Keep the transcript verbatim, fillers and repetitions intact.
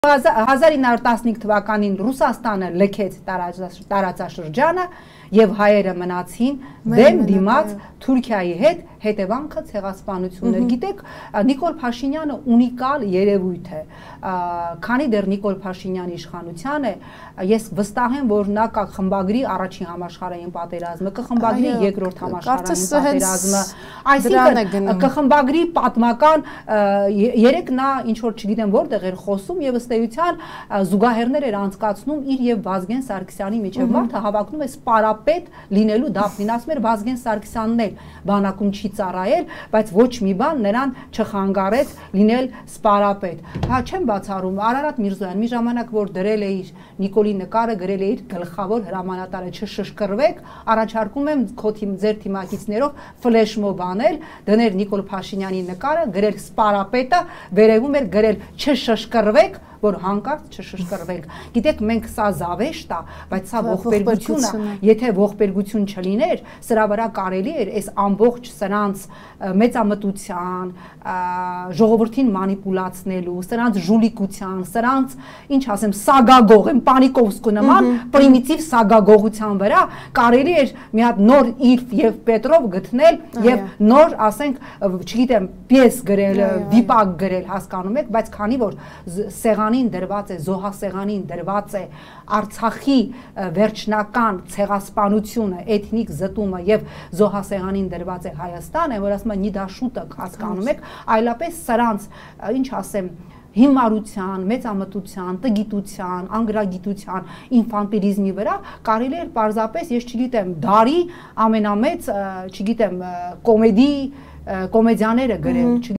հազար ինը հարյուր տասնհինգ թվականին Ռուսաստանը լքեց տարածաշրջանը եւ հայերը մնացին դեմ դիմաց Թուրքիայի հետ, հետևանքը ցեղասպանություններ։ Գիտեք, Նիկոլ Փաշինյանը ունիկալ երևույթ է, քանի դեռ Նիկոլ Փաշինյանի իշխանությանը ես վստահ եմ, որ նա կխմբագրի առաջին համաշխարհային պատերազմը, կխմբագրի երկրորդ համաշխարհային պատերազմը, այսինքն կխմբագրի պատմական երեք նա ինչ որ չգիտեմ որտեղ էր խոսում եւ ըստ էության զուգահեռներ էր անցկացնում իր եւ Վազգեն Սարգսյանի միջեւ, մարդը հավակնում է սպարապետ լինելու դափնին, ասում էր Վազգեն Սարգսյանն էլ բանակում չի ծառայել, բայց ոչ մի բան նրան չխանգարեց լինել սպարապետ։ Հա չեմ բացառում, Արարատ Միրզոյան մի ժամանակ որ դրել է իր Նիկոլի նկարը, գրել է իր գլխավոր հրամանատարը չշշկրվեք, առաջարկում եմ ձեր թիմակիցներով ֆլեշմոբ անել, դնել Նիկոլ Փաշինյանի նկարը, գրել սպարապետը, վերևում էր գրել չշշկրվեք, որ հանկարծ չշշկրվենք։ Գիտեք, մենք սա զավեշտ է, բայց սա ողբերգություն է, եթե ողբերգություն չլիներ, սրա վրա կարելի էր այս ամբողջ սրանց մեծամտության, ժողովրդին մանիպուլացնելու, սրանց ժուլիկության, սրանց, ինչ ասեմ, սագագող եմ, Պանիկովսկու նման պրիմիտիվ սագագողության վրա կարելի էր մի հատ նոր Իլֆ եւ Պետրով գտնել եւ նոր, ասենք, չգիտեմ, պիես գրել, վիպակ գրել, հասկանում եք, բայց քանի որ սեղանին դրված է, զոհասեղանին դրված է Արցախի վերջնական ցեղասպանությունը, էթնիկ զտումը եւ զոհասեղանին դրված է Հայաստանը, որ ասում են նիդաշուտը, հասկանում եք, այլապես սրանց, ինչ ասեմ, հիմարության, մեծամտության, տգիտության, անգրագիտության, ինֆանտիլիզմի վրա կարելի էր պարզապես, ես չգիտեմ, դարի ամենամեծ, չգիտեմ, կոմեդի կոմեդիաները գրել,